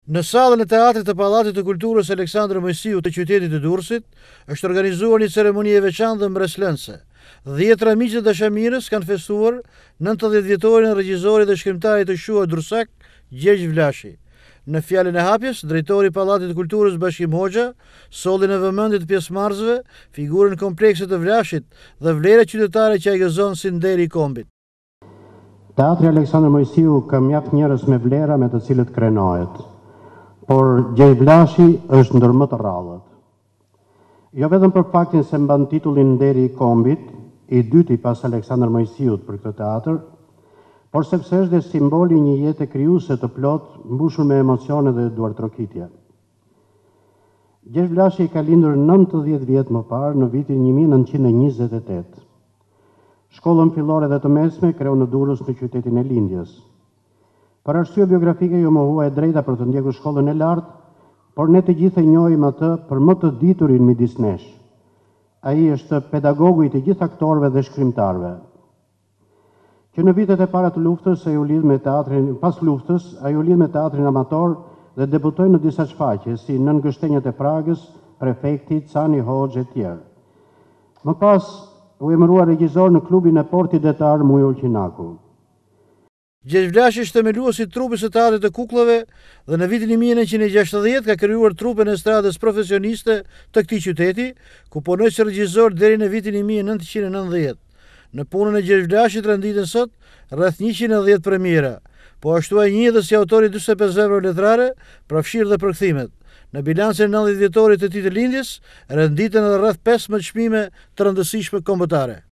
Në sallën e teatrit të Pallatit të Kulturës Aleksandër Mojsiu të qytetit të Durrësit është organizuar një ceremoni e veçantë dhe mbreslënëse. 10 miq të dashamirës kanë festuar 90 vjetorin e regjisorit dhe shkrimtarit të quajtur durrësak Gjergj Vlashi. Në fjalën e hapjes, drejtori i Pallatit të Kulturës Bashkim Hoxha solli në vëmendje të pjesëmarrësve figurën komplekse të Vlashit dhe vlerat qytetare që ai gëzon si nderi i kombit. Teatri Aleksandër Mojsiu ka mjaft njerëz me vlera me të cilët krenohet, por Gjergj Vlashi është ndër më të rrallët. Jo vetëm për faktin se mban titullin nderi i kombit, i dyti pas Aleksandër Mojsiut për këtë teatr, por sepse është dhe simboli një jete krijuese të plot, mbushur me emocione dhe duartrokitje. Gjergj Vlashi ka lindur 90 vjet më parë në vitin 1928. Shkollën fillore dhe të mesme kreu në Durrës në qytetin e lindjes. Për arsye biografike jo më huaj drejta për të ndjekur shkollën e lartë, por ne të gjithë e njohim atë për më të diturin midis nesh. Ai është pedagogu i të gjithë aktorëve dhe shkrimtarëve. Që në vitet e para të luftës, pas luftës, ai u lidh me teatrin amator dhe debutoi në disa shfaqje, si Nën gështenjat e Pragës, Prefekti, Cani Hoxh e tjerë. Më pas u emërua regjisor në klubin e Portit Detar Mujo Qinaku. Gjergj Vlashi është themeluesi i trupit së teatrit të kukullave dhe në vitin 1960 ka krijuar trupin e estradës profesioniste të këtij qyteti, ku punoi si regjisor deri në vitin 1990. Në punën e Gjergj Vlashit renditen sot rreth 110 premiera, po ashtu ai një dhe si autori 45 veprave letrare, përfshirë dhe përkthimet. Në bilancin e 90 vjetorit të tij të lindjes renditen edhe rreth 15 çmime të rëndësishme kombëtare.